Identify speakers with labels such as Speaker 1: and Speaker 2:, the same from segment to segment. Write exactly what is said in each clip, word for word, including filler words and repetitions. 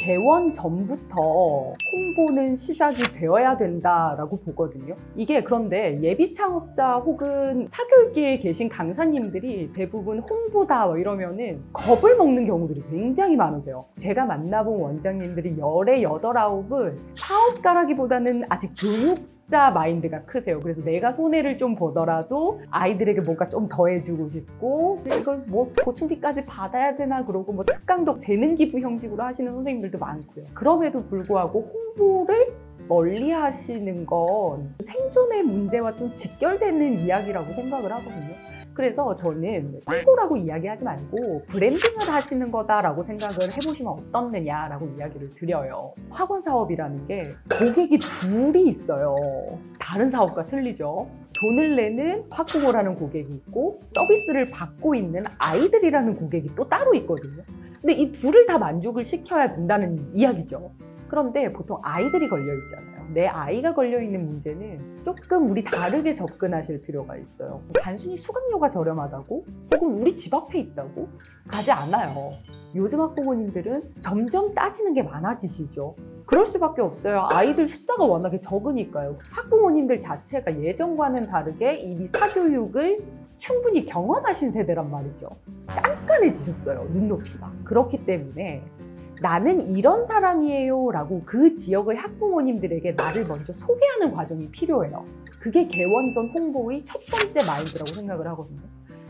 Speaker 1: 개원 전부터 홍보는 시작이 되어야 된다라고 보거든요. 이게 그런데 예비 창업자 혹은 사교육계에 계신 강사님들이 대부분 홍보다 뭐 이러면은 겁을 먹는 경우들이 굉장히 많으세요. 제가 만나본 원장님들이 열에 여덟, 아홉은 사업가라기보다는 아직 교육 자 마인드가 크세요. 그래서 내가 손해를 좀 보더라도 아이들에게 뭔가 좀 더 해주고 싶고 이걸 뭐 보충비까지 받아야 되나 그러고 뭐 특강도 재능 기부 형식으로 하시는 선생님들도 많고요. 그럼에도 불구하고 홍보를 멀리 하시는 건 생존의 문제와 좀 직결되는 이야기라고 생각을 하거든요. 그래서 저는 홍보라고 이야기하지 말고 브랜딩을 하시는 거다라고 생각을 해보시면 어떻느냐라고 이야기를 드려요. 학원 사업이라는 게 고객이 둘이 있어요. 다른 사업과 틀리죠. 돈을 내는 학부모라는 고객이 있고 서비스를 받고 있는 아이들이라는 고객이 또 따로 있거든요. 근데 이 둘을 다 만족을 시켜야 된다는 이야기죠. 그런데 보통 아이들이 걸려 있잖아요. 내 아이가 걸려있는 문제는 조금 우리 다르게 접근하실 필요가 있어요. 단순히 수강료가 저렴하다고? 혹은 우리 집 앞에 있다고? 가지 않아요. 요즘 학부모님들은 점점 따지는 게 많아지시죠. 그럴 수밖에 없어요. 아이들 숫자가 워낙에 적으니까요. 학부모님들 자체가 예전과는 다르게 이미 사교육을 충분히 경험하신 세대란 말이죠. 깐깐해지셨어요, 눈높이가. 그렇기 때문에 나는 이런 사람이에요 라고 그 지역의 학부모님들에게 나를 먼저 소개하는 과정이 필요해요. 그게 개원 전 홍보의 첫 번째 마인드라고 생각을 하거든요.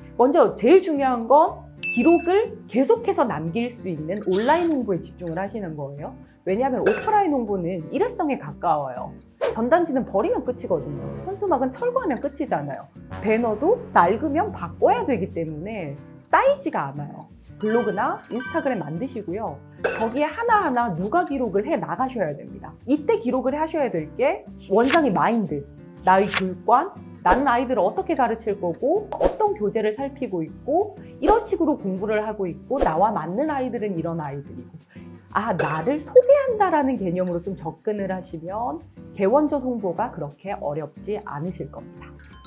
Speaker 1: 먼저 제일 중요한 건 기록을 계속해서 남길 수 있는 온라인 홍보에 집중을 하시는 거예요. 왜냐하면 오프라인 홍보는 일회성에 가까워요. 전단지는 버리면 끝이거든요. 현수막은 철거하면 끝이잖아요. 배너도 낡으면 바꿔야 되기 때문에 쌓이지가 않아요. 블로그나 인스타그램 만드시고요. 거기에 하나하나 누가 기록을 해 나가셔야 됩니다. 이때 기록을 하셔야 될 게 원장의 마인드, 나의 교육관, 나는 아이들을 어떻게 가르칠 거고 어떤 교재를 살피고 있고 이런 식으로 공부를 하고 있고 나와 맞는 아이들은 이런 아이들이고 아, 나를 소개한다라는 개념으로 좀 접근을 하시면 개원 전 홍보가 그렇게 어렵지 않으실 겁니다.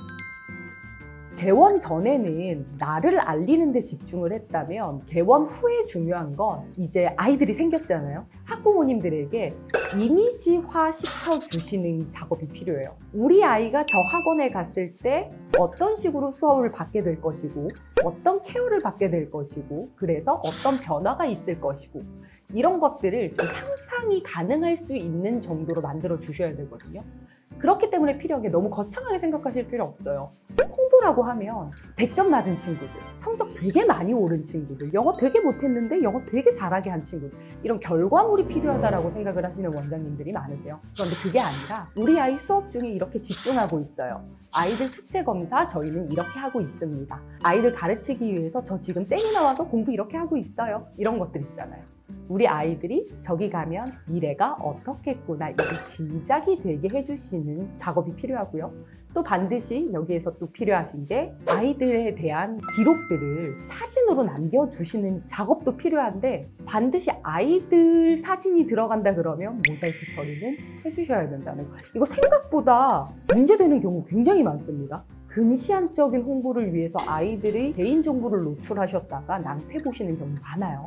Speaker 1: 개원 전에는 나를 알리는 데 집중을 했다면 개원 후에 중요한 건 이제 아이들이 생겼잖아요. 학부모님들에게 이미지화 시켜주시는 작업이 필요해요. 우리 아이가 저 학원에 갔을 때 어떤 식으로 수업을 받게 될 것이고 어떤 케어를 받게 될 것이고 그래서 어떤 변화가 있을 것이고 이런 것들을 좀 상상이 가능할 수 있는 정도로 만들어 주셔야 되거든요. 그렇기 때문에 필요한 게 너무 거창하게 생각하실 필요 없어요. 홍보라고 하면 백 점 맞은 친구들, 성적 되게 많이 오른 친구들, 영어 되게 못했는데 영어 되게 잘하게 한 친구들 이런 결과물이 필요하다고 생각을 하시는 원장님들이 많으세요. 그런데 그게 아니라 우리 아이 수업 중에 이렇게 집중하고 있어요. 아이들 숙제 검사 저희는 이렇게 하고 있습니다. 아이들 가르치기 위해서 저 지금 세미나 와서 공부 이렇게 하고 있어요. 이런 것들 있잖아요. 우리 아이들이 저기 가면 미래가 어떻겠구나 이게 짐작이 되게 해주시는 작업이 필요하고요. 또 반드시 여기에서 또 필요하신 게 아이들에 대한 기록들을 사진으로 남겨주시는 작업도 필요한데 반드시 아이들 사진이 들어간다 그러면 모자이크 처리는 해주셔야 된다는 거예요. 이거 생각보다 문제되는 경우 굉장히 많습니다. 근시안적인 홍보를 위해서 아이들의 개인정보를 노출하셨다가 낭패 보시는 경우 많아요.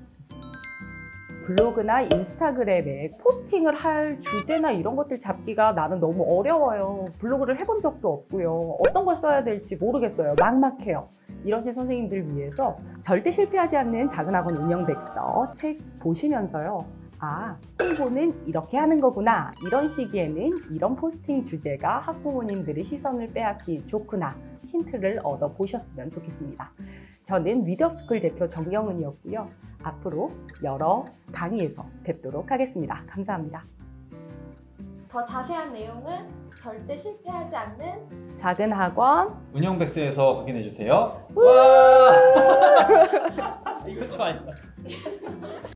Speaker 1: 블로그나 인스타그램에 포스팅을 할 주제나 이런 것들 잡기가 나는 너무 어려워요. 블로그를 해본 적도 없고요. 어떤 걸 써야 될지 모르겠어요. 막막해요. 이러신 선생님들 위해서 절대 실패하지 않는 작은 학원 운영 백서 책 보시면서요. 아, 홍보는 이렇게 하는 거구나. 이런 시기에는 이런 포스팅 주제가 학부모님들의 시선을 빼앗기 좋구나. 힌트를 얻어보셨으면 좋겠습니다. 저는 위드업스쿨 대표 정영은이었고요. 앞으로 여러 강의에서 뵙도록 하겠습니다. 감사합니다.
Speaker 2: 더 자세한 내용은 절대 실패하지 않는
Speaker 1: 작은 학원
Speaker 3: 운영백서에서 확인해주세요. 와! 이거 좀 아니다.